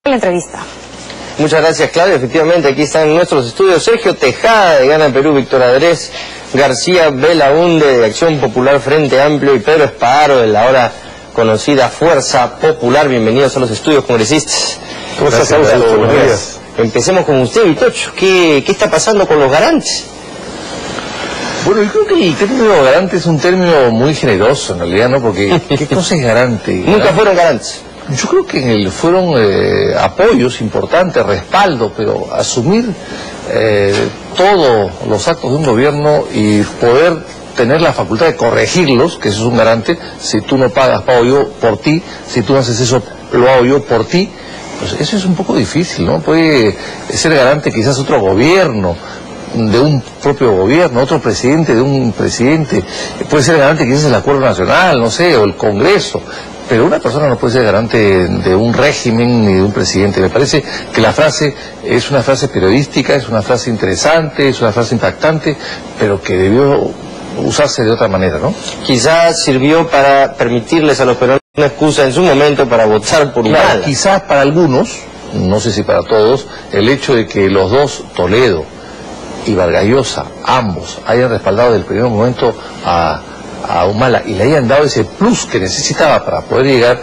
La entrevista. Muchas gracias, Claudia. Efectivamente, aquí están en nuestros estudios Sergio Tejada, de Gana Perú, Víctor Adrés García Belaunde, de Acción Popular Frente Amplio, y Pedro Espadaro, de la ahora conocida Fuerza Popular. Bienvenidos a los estudios, congresistas. ¿Cómo estás, Augusto? Buenos días. Empecemos con usted, Vitocho. ¿Qué está pasando con los garantes? Bueno, yo creo que el término garante es un término muy generoso, en realidad, ¿no? Porque, ¿qué cosa es garante? Nunca fueron garantes. Yo creo que fueron apoyos importantes, respaldo, pero asumir todos los actos de un gobierno y poder tener la facultad de corregirlos, que eso es un garante. Si tú no pagas, pago yo por ti. Si tú no haces eso, lo hago yo por ti. Pues eso es un poco difícil, ¿no? Puede ser garante quizás otro gobierno, de un propio gobierno, otro presidente de un presidente. Puede ser garante quizás el Acuerdo Nacional, no sé, o el Congreso. Pero una persona no puede ser garante de un régimen ni de un presidente. Me parece que la frase es una frase periodística, es una frase interesante, es una frase impactante, pero que debió usarse de otra manera, ¿no? Quizás sirvió para permitirles a los peruanos una excusa en su momento para votar por Humala. Claro, quizás para algunos, no sé si para todos, el hecho de que los dos, Toledo y Vargas Llosa, ambos, hayan respaldado desde el primer momento a Humala y le hayan dado ese plus que necesitaba para poder llegar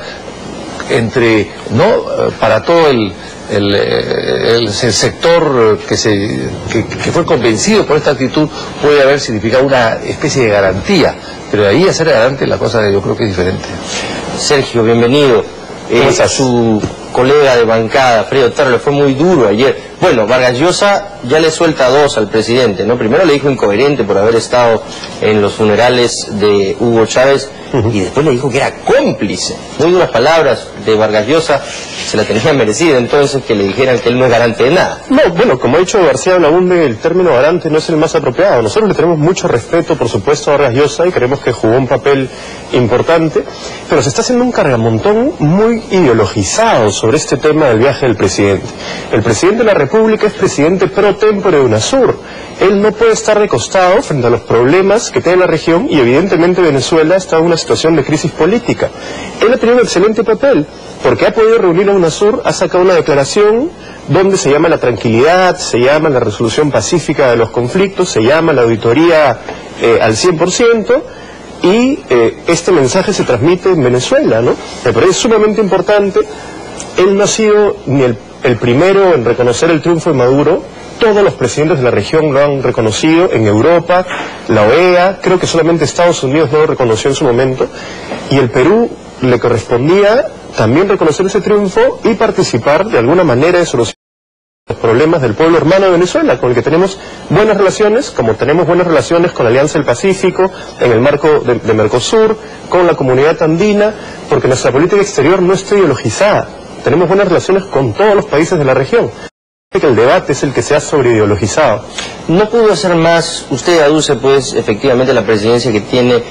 para todo el sector que fue convencido por esta actitud, puede haber significado una especie de garantía, pero de ahí a ser garante la cosa yo creo que es diferente. Sergio, bienvenido. Su colega de bancada, Fredo Otero, le fue muy duro ayer. Bueno, Vargas Llosa ya le suelta dos al presidente, ¿no? Primero le dijo incoherente por haber estado en los funerales de Hugo Chávez, y después le dijo que era cómplice. Muy duras palabras de Vargas Llosa, se la tenía merecida entonces que le dijeran que él no es garante de nada. No, bueno, como ha dicho García Belaunde, el término garante no es el más apropiado. Nosotros le tenemos mucho respeto, por supuesto, a Vargas Llosa y creemos que jugó un papel importante, pero se está haciendo un cargamontón muy ideologizado sobre este tema del viaje del presidente. El presidente de la República es presidente pro tempore de UNASUR. Él no puede estar recostado frente a los problemas que tiene la región, y evidentemente Venezuela está en una situación de crisis política. Él ha tenido un excelente papel, porque ha podido reunir a UNASUR, ha sacado una declaración donde se llama la tranquilidad, se llama la resolución pacífica de los conflictos, se llama la auditoría al 100%, y este mensaje se transmite en Venezuela, ¿no? Me parece sumamente importante. Él no ha sido ni el primero en reconocer el triunfo de Maduro. Todos los presidentes de la región lo han reconocido, en Europa, la OEA, creo que solamente Estados Unidos no lo reconoció en su momento, y el Perú le correspondía también reconocer ese triunfo y participar de alguna manera de solucionar los problemas del pueblo hermano de Venezuela, con el que tenemos buenas relaciones, como tenemos buenas relaciones con la Alianza del Pacífico, en el marco de Mercosur, con la comunidad andina, porque nuestra política exterior no está ideologizada. Tenemos buenas relaciones con todos los países de la región. Que el debate es el que se ha sobreideologizado. No pudo hacer más. Usted aduce pues efectivamente la presidencia que tiene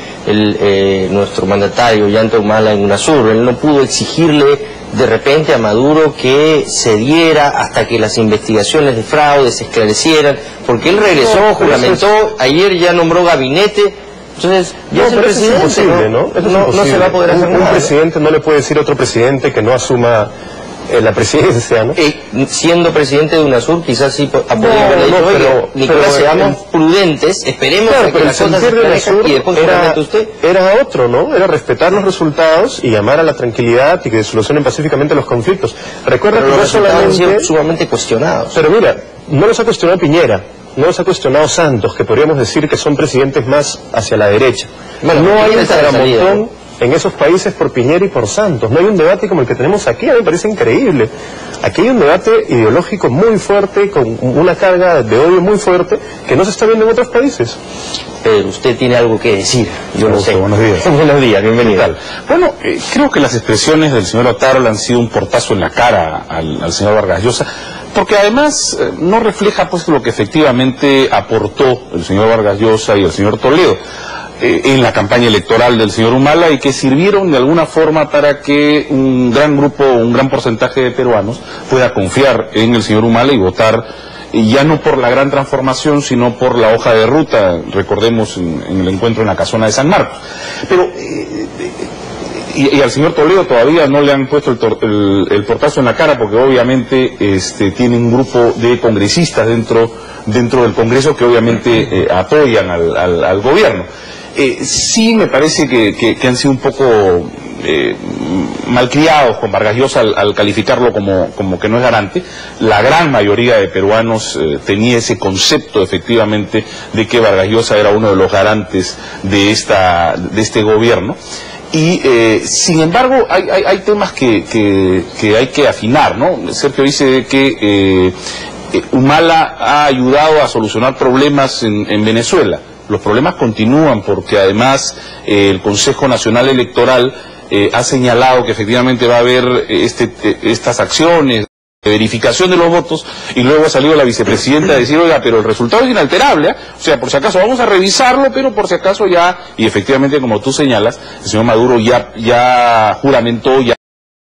nuestro mandatario Ollanta Humala en UNASUR. Él no pudo exigirle de repente a Maduro que cediera hasta que las investigaciones de fraude se esclarecieran, porque él regresó, juramentó, ayer ya nombró gabinete. Entonces, ya es el presidente, es imposible, ¿no? No se va a poder hacer nada. Un presidente no le puede decir a otro presidente que no asuma la presidencia, ¿no? Siendo presidente de UNASUR, quizás sí podría haberle dicho, oye, Nicolás, seamos prudentes, esperemos a que las cosas se esclarezcan y después usted. Era otro, ¿no? Era respetar los resultados y llamar a la tranquilidad y que solucionen pacíficamente los conflictos. Recuerda que los resultados han sido solamente sumamente cuestionados. Pero mira, no los ha cuestionado Piñera, no los ha cuestionado Santos, que podríamos decir que son presidentes más hacia la derecha. Bueno, no hay un salida, cargamontón en esos países por Piñera y por Santos. No hay un debate como el que tenemos aquí. A mí me parece increíble. Aquí hay un debate ideológico muy fuerte, con una carga de odio muy fuerte, que no se está viendo en otros países. Pedro, usted tiene algo que decir. Yo lo sé. Buenos días. Buenos días, bienvenido. Bueno, creo que las expresiones del señor Otero le han sido un portazo en la cara al señor Vargas Llosa, porque además no refleja pues lo que efectivamente aportó el señor Vargas Llosa y el señor Toledo en la campaña electoral del señor Humala, y que sirvieron de alguna forma para que un gran grupo, un gran porcentaje de peruanos pueda confiar en el señor Humala y votar, ya no por la gran transformación, sino por la hoja de ruta, recordemos en el encuentro en la casona de San Marcos. Pero Y al señor Toledo todavía no le han puesto el portazo en la cara, porque obviamente tiene un grupo de congresistas dentro del Congreso que obviamente apoyan al gobierno. Sí me parece que han sido un poco malcriados con Vargas Llosa al calificarlo como que no es garante. La gran mayoría de peruanos tenía ese concepto efectivamente de que Vargas Llosa era uno de los garantes de este gobierno. Y sin embargo hay temas que hay que afinar, ¿no? Sergio dice que Humala ha ayudado a solucionar problemas en Venezuela. Los problemas continúan porque además el Consejo Nacional Electoral ha señalado que efectivamente va a haber estas acciones de verificación de los votos, y luego ha salido la vicepresidenta a decir, oiga, pero el resultado es inalterable, o sea, por si acaso vamos a revisarlo, pero por si acaso ya, y efectivamente como tú señalas, el señor Maduro ya juramentó, ya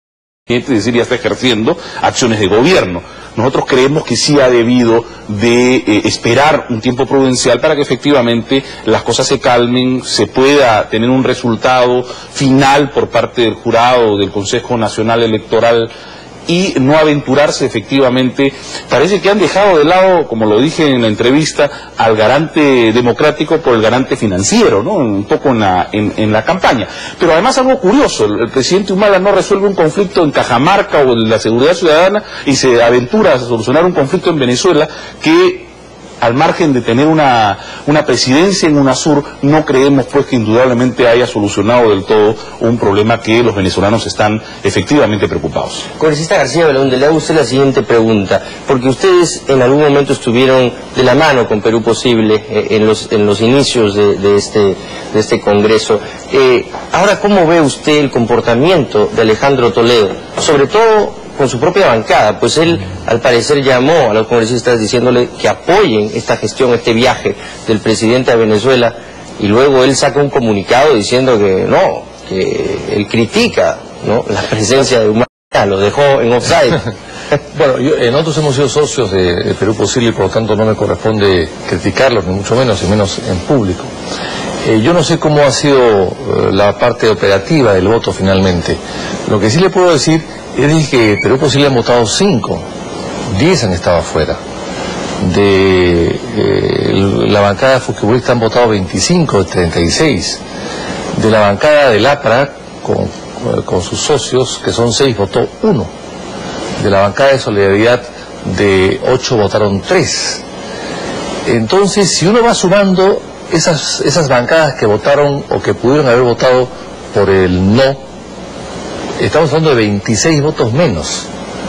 está ejerciendo acciones de gobierno. Nosotros creemos que sí ha debido de esperar un tiempo prudencial para que efectivamente las cosas se calmen, se pueda tener un resultado final por parte del jurado del Consejo Nacional Electoral, y no aventurarse efectivamente. Parece que han dejado de lado, como lo dije en la entrevista, al garante democrático por el garante financiero, ¿no? Un poco en la campaña. Pero además algo curioso, el presidente Humala no resuelve un conflicto en Cajamarca o en la seguridad ciudadana y se aventura a solucionar un conflicto en Venezuela que, al margen de tener una presidencia en UNASUR, no creemos pues que indudablemente haya solucionado del todo un problema que los venezolanos están efectivamente preocupados. Congresista García Belaúnde, le hago a usted la siguiente pregunta, porque ustedes en algún momento estuvieron de la mano con Perú Posible en los inicios de este Congreso. Ahora, ¿cómo ve usted el comportamiento de Alejandro Toledo? Sobre todo con su propia bancada, pues él al parecer llamó a los congresistas diciéndole que apoyen esta gestión, este viaje del presidente a Venezuela, y luego él saca un comunicado diciendo que no, que él critica, ¿no?, la presencia de Humala, lo dejó en offside. Bueno, nosotros hemos sido socios de Perú Posible y por lo tanto no me corresponde criticarlos, ni mucho menos, y menos en público. Yo no sé cómo ha sido la parte operativa del voto finalmente. Lo que sí le puedo decir es que Perú Posible han votado 5, 10 han estado afuera. De la bancada fujimorista han votado 25 de 36. De la bancada del APRA, con sus socios, que son 6, votó 1. De la bancada de Solidaridad, de 8 votaron 3. Entonces, si uno va sumando esas bancadas que votaron o que pudieron haber votado por el no, estamos hablando de 26 votos menos.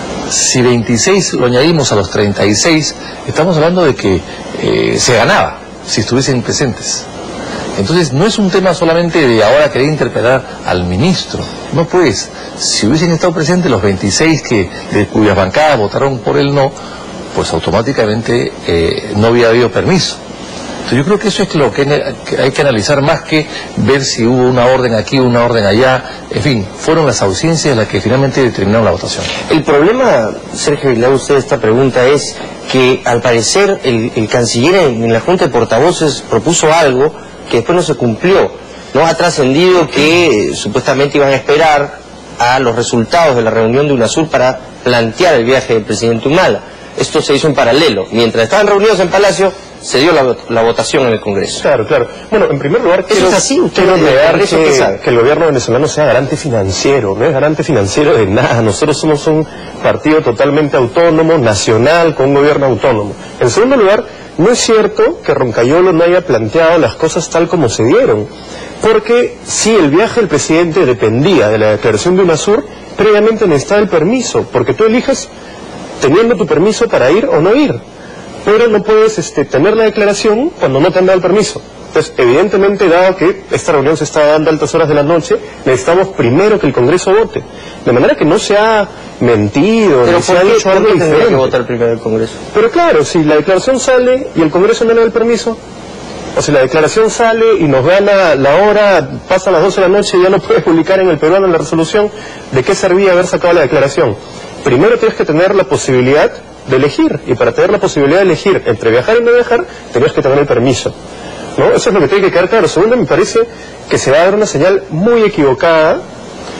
Si 26 lo añadimos a los 36, estamos hablando de que se ganaba si estuviesen presentes. Entonces no es un tema solamente de ahora querer interpelar al ministro. No, pues, si hubiesen estado presentes los 26 de cuyas bancadas votaron por el no, pues automáticamente no había habido permiso. Entonces yo creo que eso es lo que hay que analizar, más que ver si hubo una orden aquí, una orden allá. En fin, fueron las ausencias las que finalmente determinaron la votación. El problema, Sergio, y le hago a usted esta pregunta, es que al parecer el canciller en la Junta de Portavoces propuso algo que después no se cumplió. No ha trascendido que supuestamente iban a esperar a los resultados de la reunión de UNASUR para plantear el viaje del presidente Humala. Esto se hizo en paralelo. Mientras estaban reunidos en Palacio, se dio la votación en el Congreso. Claro, claro. Bueno, en primer lugar, quiero negar que el gobierno venezolano sea garante financiero. No es garante financiero de nada. Nosotros somos un partido totalmente autónomo, nacional, con un gobierno autónomo. En segundo lugar, no es cierto que Roncayolo no haya planteado las cosas tal como se dieron. Porque si el viaje del presidente dependía de la declaración de UNASUR, previamente necesitaba el permiso, porque tú eliges teniendo tu permiso para ir o no ir. Pero no puedes tener la declaración cuando no te han dado el permiso. Entonces, evidentemente, dado que esta reunión se está dando a altas horas de la noche, necesitamos primero que el Congreso vote. De manera que no se ha mentido, pero ni se ha dicho algo diferente. Tendría que votar primero el Congreso. Pero claro, si la declaración sale y el Congreso no le da el permiso, o si la declaración sale y nos gana la hora, pasa las 12 de la noche y ya no puedes publicar en el peruano la resolución, ¿de qué servía haber sacado la declaración? Primero tienes que tener la posibilidad de elegir, y para tener la posibilidad de elegir entre viajar y no viajar, tenías que tener el permiso, ¿no? Eso es lo que tiene que quedar claro. Segundo, me parece que se va a dar una señal muy equivocada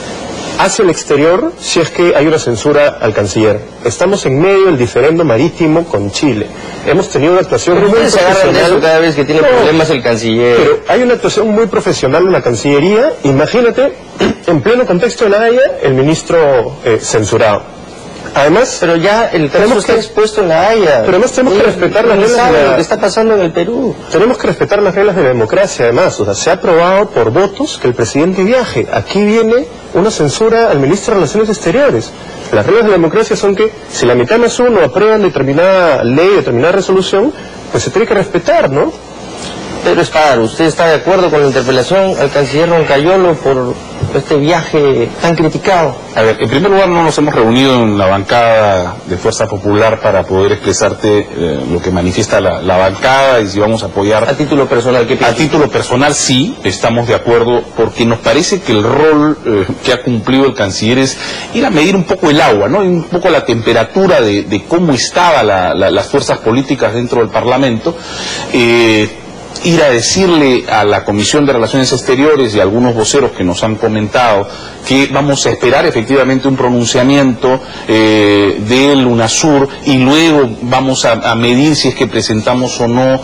hacia el exterior si es que hay una censura al canciller. Estamos en medio del diferendo marítimo con Chile. Hemos tenido una actuación muy Ustedes se agarran de eso profesional. cada vez que tiene problemas el canciller. Pero hay una actuación muy profesional en la Cancillería. Imagínate, en pleno contexto de La Haya, el ministro censurado. Además, Pero ya el caso está expuesto en La Haya. Pero además tenemos que respetar las reglas de lo que está pasando en el Perú. Tenemos que respetar las reglas de la democracia, además. O sea, se ha aprobado por votos que el presidente viaje. Aquí viene una censura al ministro de Relaciones Exteriores. Las reglas de la democracia son que si la mitad más uno aprueban determinada ley, determinada resolución, pues se tiene que respetar, ¿no? Pedro Espadaro, ¿usted está de acuerdo con la interpelación al canciller Roncayolo por este viaje tan criticado? A ver, en primer lugar no nos hemos reunido en la bancada de Fuerza Popular para poder expresarte lo que manifiesta la bancada y si vamos a apoyar. A título personal, ¿qué piensa? A título personal sí, estamos de acuerdo porque nos parece que el rol que ha cumplido el canciller es ir a medir un poco el agua, ¿no? Un poco la temperatura de cómo estaban las fuerzas políticas dentro del Parlamento. Ir a decirle a la Comisión de Relaciones Exteriores y a algunos voceros que nos han comentado que vamos a esperar efectivamente un pronunciamiento del UNASUR y luego vamos a medir si es que presentamos o no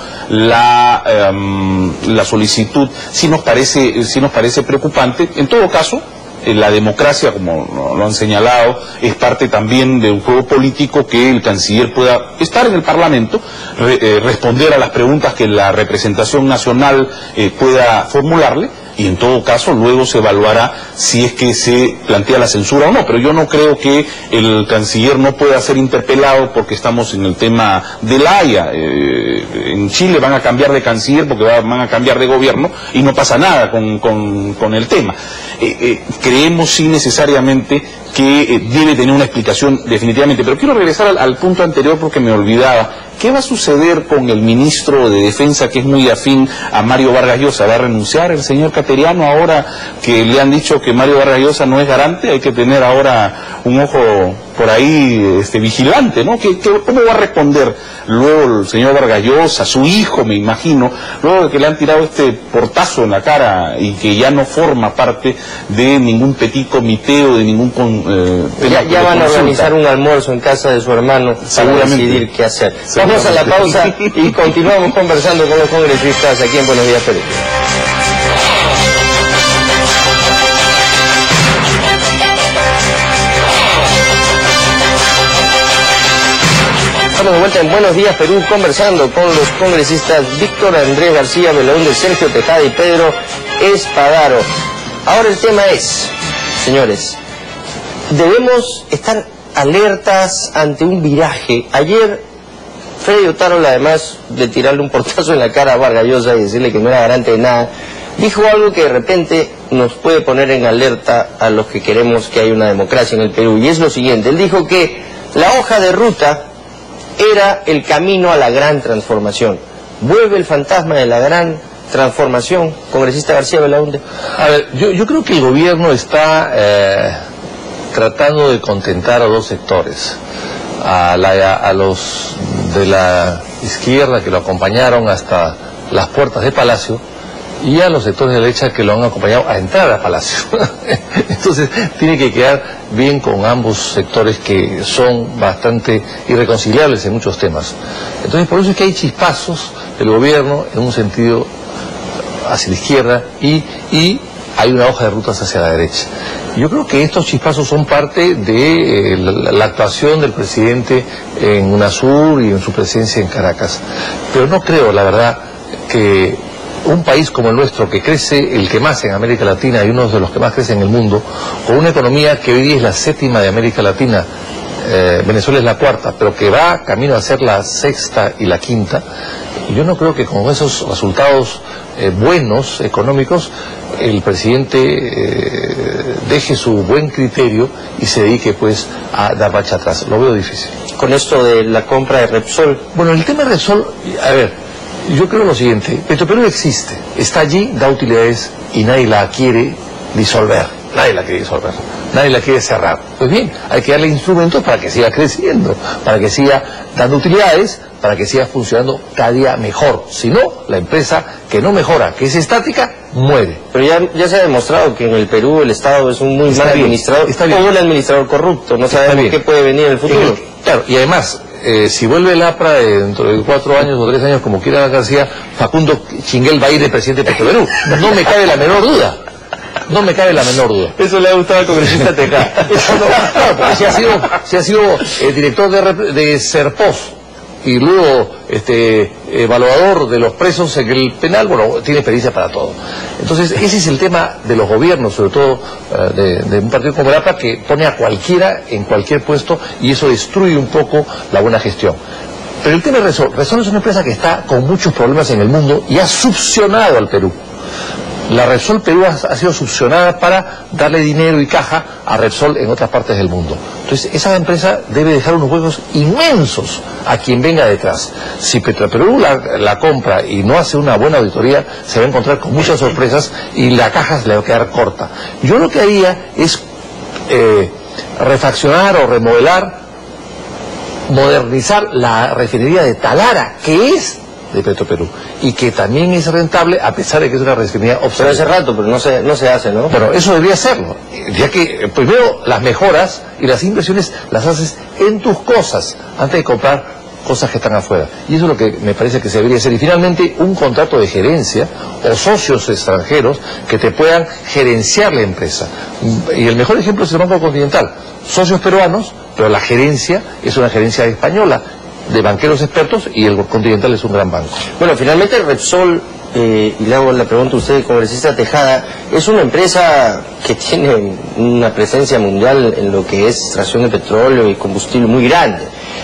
la solicitud, si nos parece preocupante. En todo caso, la democracia, como lo han señalado, es parte también de un juego político que el canciller pueda estar en el Parlamento, responder a las preguntas que la representación nacional pueda formularle, y en todo caso luego se evaluará si es que se plantea la censura o no. Pero yo no creo que el canciller no pueda ser interpelado porque estamos en el tema de La Haya. En Chile van a cambiar de canciller porque van a cambiar de gobierno y no pasa nada con el tema. Creemos sí necesariamente que debe tener una explicación definitivamente. Pero quiero regresar al punto anterior porque me olvidaba. ¿Qué va a suceder con el ministro de Defensa, que es muy afín a Mario Vargas Llosa? ¿Va a renunciar el señor Cateriano ahora que le han dicho que Mario Vargas Llosa no es garante? Hay que tener ahora un ojo por ahí vigilante, ¿no? ¿Cómo va a responder luego el señor Vargas Llosa, su hijo, me imagino, luego de que le han tirado este portazo en la cara y que ya no forma parte de ningún petit comité o de ningún ya van a organizar un almuerzo en casa de su hermano para decidir qué hacer. Vamos a la pausa y continuamos conversando con los congresistas aquí en Buenos Días, Perú. Estamos de vuelta en Buenos Días, Perú, conversando con los congresistas Víctor Andrés García Belaúnde, Sergio Tejada y Pedro Espadaro. Ahora el tema es, señores, debemos estar alertas ante un viraje. Ayer Freddy Otárola, además de tirarle un portazo en la cara a Vargas Llosa y decirle que no era garante de nada, dijo algo que de repente nos puede poner en alerta a los que queremos que haya una democracia en el Perú, y es lo siguiente. Él dijo que la hoja de ruta era el camino a la gran transformación. ¿Vuelve el fantasma de la gran transformación, congresista García Belaúnde? A ver, yo creo que el gobierno está tratando de contentar a dos sectores. A los de la izquierda que lo acompañaron hasta las puertas de Palacio y a los sectores de derecha que lo han acompañado a entrar a Palacio. Entonces tiene que quedar bien con ambos sectores que son bastante irreconciliables en muchos temas. Entonces por eso es que hay chispazos del gobierno en un sentido hacia la izquierda y hay una hoja de rutas hacia la derecha. Yo creo que estos chispazos son parte de la actuación del presidente en UNASUR y en su presencia en Caracas. Pero no creo, la verdad, que un país como el nuestro, que crece el que más en América Latina y uno de los que más crece en el mundo, con una economía que hoy día es la séptima de América Latina, Venezuela es la cuarta, pero que va camino a ser la sexta y la quinta, y yo no creo que con esos resultados buenos, económicos, el presidente deje su buen criterio y se dedique pues a dar marcha atrás. Lo veo difícil. Con esto de la compra de Repsol. Bueno, el tema de Repsol, a ver, yo creo lo siguiente: Petroperú existe, está allí, da utilidades y nadie la quiere disolver. Nadie la quiere disolver. nadie la quiere cerrar. Pues bien, hay que darle instrumentos para que siga creciendo, para que siga dando utilidades, para que siga funcionando cada día mejor. Si no, la empresa que no mejora, que es estática, muere. Pero ya se ha demostrado que en el Perú el Estado es un muy mal administrador, o un administrador corrupto, no sabemos qué puede venir en el futuro. Claro, y además, si vuelve el APRA dentro de 4 años o 3 años, como quiera García, Facundo Chinguel va a ir de presidente de Petroperú. No me cabe la menor duda. No me cabe la menor duda. Eso le ha gustado al congresista Tejada. Claro, porque si ha sido director de Serpos y luego evaluador de los presos en el penal, bueno, tiene experiencia para todo. Entonces, ese es el tema de los gobiernos, sobre todo de un partido como el APRA, que pone a cualquiera en cualquier puesto y eso destruye un poco la buena gestión. Pero el tema de Repsol. Repsol es una empresa que está con muchos problemas en el mundo y ha succionado al Perú. La Repsol Perú ha sido succionada para darle dinero y caja a Repsol en otras partes del mundo. Entonces, esa empresa debe dejar unos huecos inmensos a quien venga detrás. Si Petroperú la compra y no hace una buena auditoría, se va a encontrar con muchas sorpresas y la caja se le va a quedar corta. Yo lo que haría es refaccionar o remodelar, modernizar la refinería de Talara, que es de Petroperú, y que también es rentable a pesar de que es una refinería obsoleta. Pero hace rato, pero no se hace, ¿no? Bueno, eso debería hacerlo, ya que primero las mejoras y las inversiones las haces en tus cosas, antes de comprar cosas que están afuera. Y eso es lo que me parece que se debería hacer. Y finalmente, un contrato de gerencia o socios extranjeros que te puedan gerenciar la empresa. Y el mejor ejemplo es el Banco Continental. Socios peruanos, pero la gerencia es una gerencia española, de banqueros expertos, y el Continental es un gran banco. Bueno, finalmente Repsol, y le hago la pregunta a usted, congresista Tejada, es una empresa que tiene una presencia mundial en lo que es extracción de petróleo y combustible muy grande.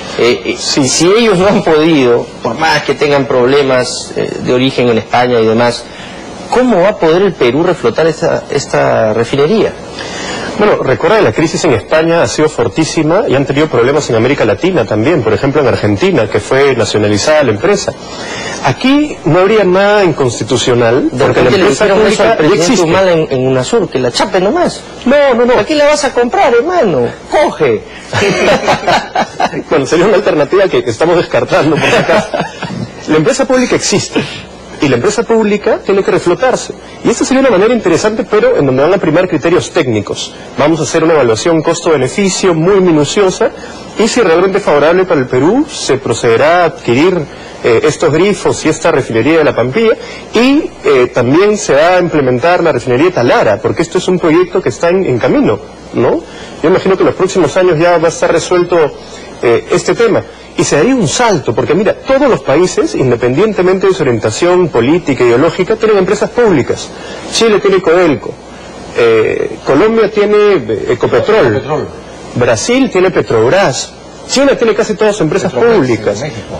Si ellos no han podido, por más que tengan problemas de origen en España y demás, ¿cómo va a poder el Perú reflotar esta refinería? Bueno, recuerda que la crisis en España ha sido fortísima y han tenido problemas en América Latina también, por ejemplo en Argentina, que fue nacionalizada la empresa. Aquí no habría nada inconstitucional, porque la empresa pública ya existe. Mal en UNASUR, que la chape nomás. No. ¿Aquí la vas a comprar, hermano? Coge. Bueno, sería una alternativa que estamos descartando por acá. La empresa pública existe. Y la empresa pública tiene que reflotarse. Y esta sería una manera interesante, pero en donde van a primar criterios técnicos. Vamos a hacer una evaluación costo-beneficio muy minuciosa, y si realmente es favorable para el Perú, se procederá a adquirir estos grifos y esta refinería de La Pampilla, y también se va a implementar la refinería de Talara, porque esto es un proyecto que está en camino, ¿no? Yo imagino que en los próximos años ya va a estar resuelto este tema. Y se daría un salto, porque mira, todos los países, independientemente de su orientación política e ideológica, tienen empresas públicas. Chile tiene Codelco, Colombia tiene Ecopetrol, Brasil tiene Petrobras, China tiene casi todas sus empresas públicas,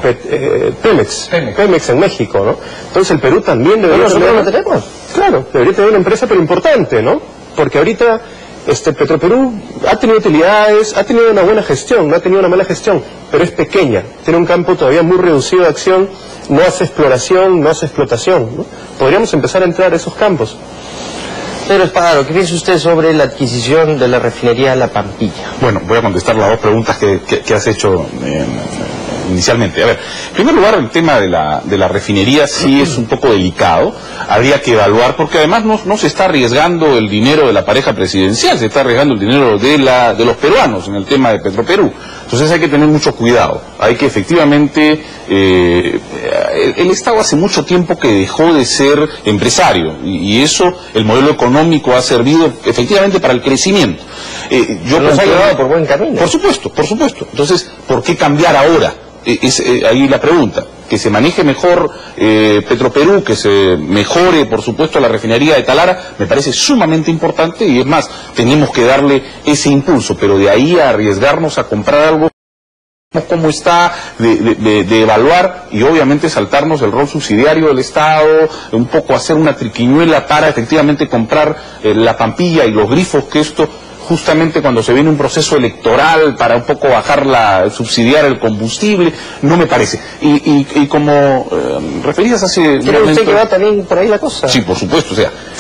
Pemex en México, ¿no? Entonces el Perú también debería tener... ¿Nosotros lo tenemos? Claro, debería tener una empresa pero importante, ¿no? Porque ahorita... Petroperú ha tenido utilidades, ha tenido una buena gestión, no ha tenido una mala gestión, pero es pequeña, tiene un campo todavía muy reducido de acción, no hace exploración, no hace explotación, ¿no? Podríamos empezar a entrar a esos campos. Pedro Espadaro, ¿qué piensa usted sobre la adquisición de la refinería La Pampilla? Bueno, voy a contestar las dos preguntas que has hecho inicialmente. A ver, en primer lugar, el tema de la refinería sí es un poco delicado. Habría que evaluar, porque además no se está arriesgando el dinero de la pareja presidencial, se está arriesgando el dinero de los peruanos en el tema de Petroperú. Entonces hay que tener mucho cuidado. Hay que efectivamente... el Estado hace mucho tiempo que dejó de ser empresario, y eso, el modelo económico ha servido efectivamente para el crecimiento. Nos ha llevado por buen camino. Por supuesto. Entonces, ¿por qué cambiar ahora? Es ahí la pregunta. Que se maneje mejor Petroperú, que se mejore, por supuesto, la refinería de Talara, me parece sumamente importante, y es más, tenemos que darle ese impulso, pero de ahí a arriesgarnos a comprar algo como está, de evaluar y obviamente saltarnos el rol subsidiario del Estado, un poco hacer una triquiñuela para efectivamente comprar La Pampilla y los grifos, que esto justamente cuando se viene un proceso electoral para un poco subsidiar el combustible, no me parece. Y como referías hace... ¿Cree usted que va también por ahí la cosa? Sí, por supuesto, o sea,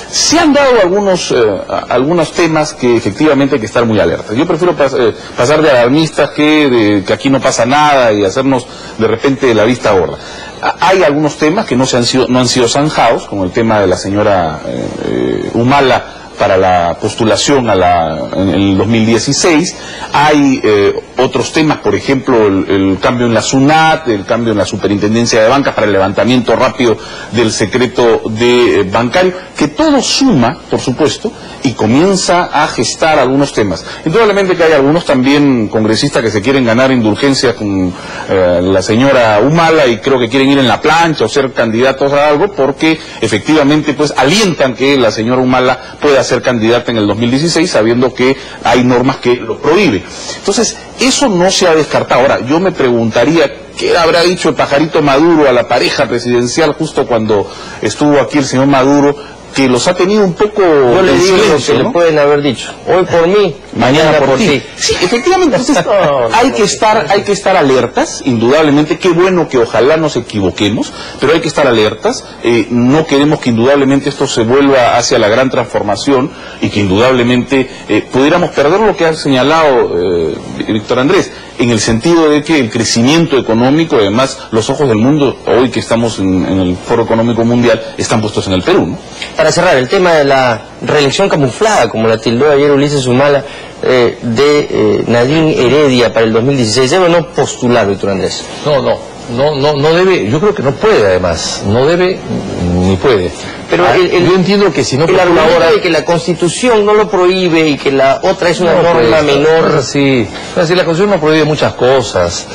Se han dado algunos temas que efectivamente hay que estar muy alerta. Yo prefiero pasar de alarmistas que aquí no pasa nada y hacernos de repente la vista gorda. Hay algunos temas que no han sido zanjados, como el tema de la señora Humala para la postulación en el 2016. Hay otros temas, por ejemplo, el cambio en la SUNAT, el cambio en la Superintendencia de Bancas para el levantamiento rápido del secreto bancario, que todo suma, por supuesto, y comienza a gestar algunos temas. Indudablemente que hay algunos también congresistas que se quieren ganar indulgencias con la señora Humala y creo que quieren ir en la plancha o ser candidatos a algo porque efectivamente pues alientan que la señora Humala pueda ser candidata en el 2016 sabiendo que hay normas que lo prohíben. Entonces, eso no se ha descartado. Ahora, yo me preguntaría qué habrá dicho el pajarito Maduro a la pareja presidencial justo cuando estuvo aquí el señor Maduro, que los ha tenido un poco... Yo le digo lo que le pueden haber dicho. Hoy por mí, mañana por ti. Sí, efectivamente. Entonces, hay que estar alertas, indudablemente. Qué bueno que ojalá nos equivoquemos, pero hay que estar alertas. No queremos que indudablemente esto se vuelva hacia la gran transformación y que indudablemente pudiéramos perder lo que ha señalado Víctor Andrés, en el sentido de que el crecimiento económico, además los ojos del mundo, hoy que estamos en el Foro Económico Mundial, están puestos en el Perú, ¿no? Para cerrar, el tema de la reelección camuflada, como la tildó ayer Ulises Humala, de Nadine Heredia para el 2016, ¿debe o no postular, Víctor Andrés? No debe, yo creo que no puede además, no debe ni puede. Pero yo entiendo que si no postula ahora de que la Constitución no lo prohíbe y que la otra es una norma menor. Sí, la Constitución no prohíbe muchas cosas,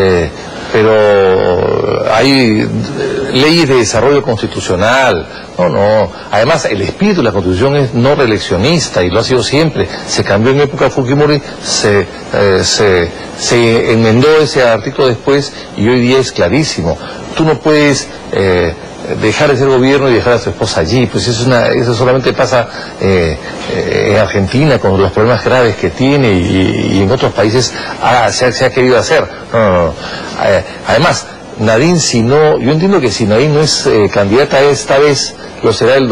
pero hay leyes de desarrollo constitucional. Además el espíritu de la Constitución es no reeleccionista y lo ha sido siempre. Se cambió en época de Fujimori, se enmendó ese artículo después y hoy día es clarísimo. Tú no puedes dejar de ser gobierno y dejar a tu esposa allí, pues eso solamente pasa en Argentina con los problemas graves que tiene y en otros países se ha querido hacer. Además, Nadine, yo entiendo que si Nadine no es candidata esta vez, lo será el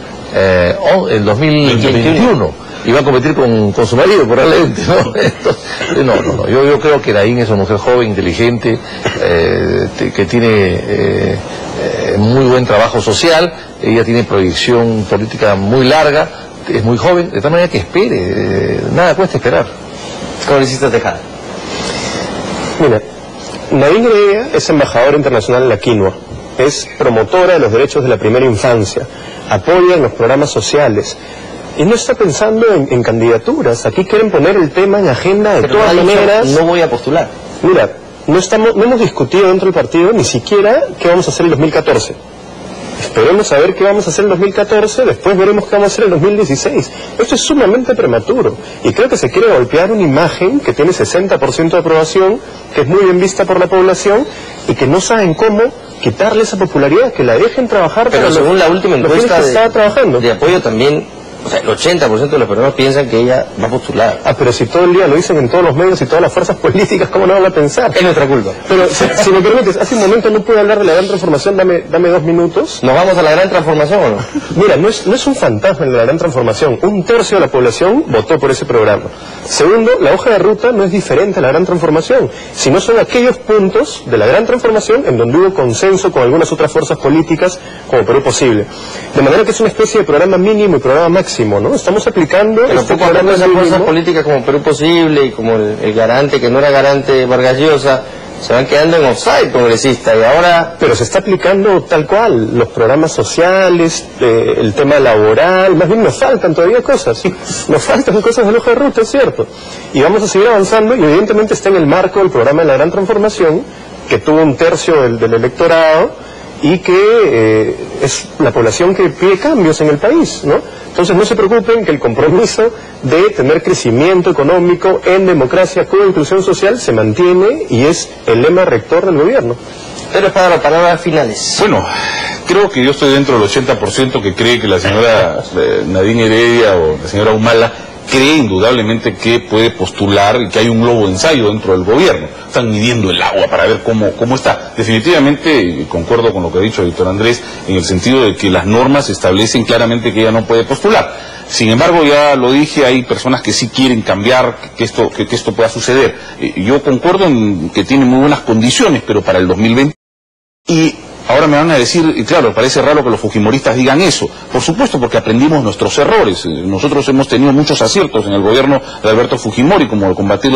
2021 y va a competir con su marido probablemente, ¿no? Yo creo que Nadine es una mujer joven, inteligente, que tiene muy buen trabajo social, ella tiene proyección política muy larga, es muy joven, de tal manera que espere, nada cuesta esperar. Congresista Tejada. Mira, Nadine Heredia es embajadora internacional en la quinoa, es promotora de los derechos de la primera infancia, apoya en los programas sociales y no está pensando en candidaturas. Aquí quieren poner el tema en agenda de todas maneras. No voy a postular. Mira, no hemos discutido dentro del partido ni siquiera qué vamos a hacer en el 2014. Esperemos a ver qué vamos a hacer en el 2014, después veremos qué vamos a hacer en el 2016. Esto es sumamente prematuro y creo que se quiere golpear una imagen que tiene 60% de aprobación, que es muy bien vista por la población y que no saben cómo quitarle esa popularidad, que la dejen trabajar. Pero según la última encuesta de apoyo también, o sea, el 80% de los peruanos piensan que ella va a postular. Pero si todo el día lo dicen en todos los medios y todas las fuerzas políticas, ¿cómo no van a pensar? Es nuestra culpa. Pero si me permites, hace un momento no pude hablar de la gran transformación, dame 2 minutos. ¿Nos vamos a la gran transformación o no? Mira, no es un fantasma en la gran transformación. 1/3 de la población votó por ese programa. Segundo, la hoja de ruta no es diferente a la gran transformación, sino son aquellos puntos de la gran transformación en donde hubo consenso con algunas otras fuerzas políticas como Perú Posible. De manera que es una especie de programa mínimo y programa máximo, ¿no? Estamos aplicando este programa esas fuerzas políticas como Perú Posible y como el garante, que no era garante, Vargas Llosa, se van quedando en offside, congresista, y ahora... Pero se está aplicando tal cual, los programas sociales, el tema laboral, más bien nos faltan todavía cosas, nos faltan cosas de la hoja de ruta, es cierto. Y vamos a seguir avanzando y evidentemente está en el marco del programa de la gran transformación, que tuvo 1/3 del electorado y que es la población que pide cambios en el país, ¿no? Entonces no se preocupen que el compromiso de tener crecimiento económico en democracia con inclusión social se mantiene y es el lema rector del gobierno. Pero es para las palabras finales. Bueno, creo que yo estoy dentro del 80% que cree que la señora Nadine Heredia o la señora Humala cree indudablemente que puede postular y que hay un globo de ensayo dentro del gobierno. Están midiendo el agua para ver cómo está. Definitivamente, concuerdo con lo que ha dicho Víctor Andrés, en el sentido de que las normas establecen claramente que ella no puede postular. Sin embargo, ya lo dije, hay personas que sí quieren cambiar que esto pueda suceder. Yo concuerdo en que tiene muy buenas condiciones, pero para el 2020... Y ahora me van a decir, y claro, parece raro que los fujimoristas digan eso. Por supuesto, porque aprendimos nuestros errores. Nosotros hemos tenido muchos aciertos en el gobierno de Alberto Fujimori, como combatir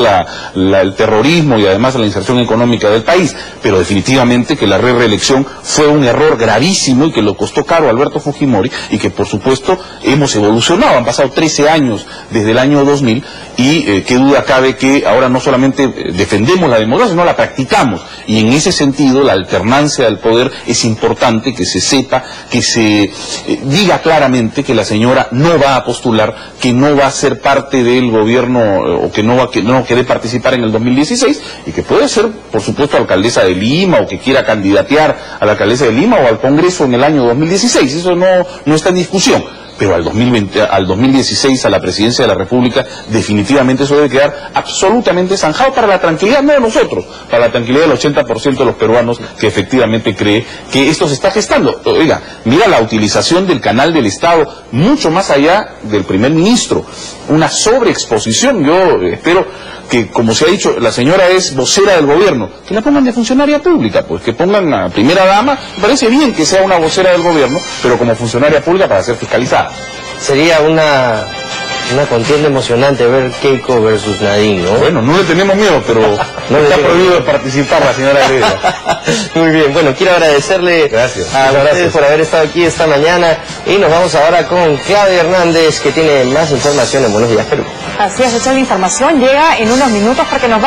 el terrorismo y además la inserción económica del país. Pero definitivamente que la reelección fue un error gravísimo y que lo costó caro a Alberto Fujimori, y que por supuesto hemos evolucionado. Han pasado 13 años desde el año 2000 y qué duda cabe que ahora no solamente defendemos la democracia, sino la practicamos. Y en ese sentido la alternancia del poder es importante que se sepa, que se diga claramente que la señora no va a postular, que no va a ser parte del gobierno o que no quiere participar en el 2016 y que puede ser, por supuesto, alcaldesa de Lima o que quiera candidatear a la alcaldesa de Lima o al Congreso en el año 2016. Eso no está en discusión. Pero al 2016, a la presidencia de la República, definitivamente eso debe quedar absolutamente zanjado para la tranquilidad, no de nosotros, para la tranquilidad del 80% de los peruanos que efectivamente cree que esto se está gestando. Oiga, mira la utilización del canal del Estado, mucho más allá del primer ministro, una sobreexposición. Yo espero que, como se ha dicho, la señora es vocera del gobierno, que la pongan de funcionaria pública, pues que pongan a primera dama. Me parece bien que sea una vocera del gobierno, pero como funcionaria pública para ser fiscalizada. Sería una contienda emocionante ver Keiko versus Nadine, ¿no? Bueno, no le tenemos miedo, pero no está prohibido de participar la señora Heredia. Muy bien, bueno, quiero agradecerle a ustedes por haber estado aquí esta mañana y nos vamos ahora con Claudia Hernández, que tiene más información en Buenos Días Perú. Así es, esta información llega en unos minutos porque nos va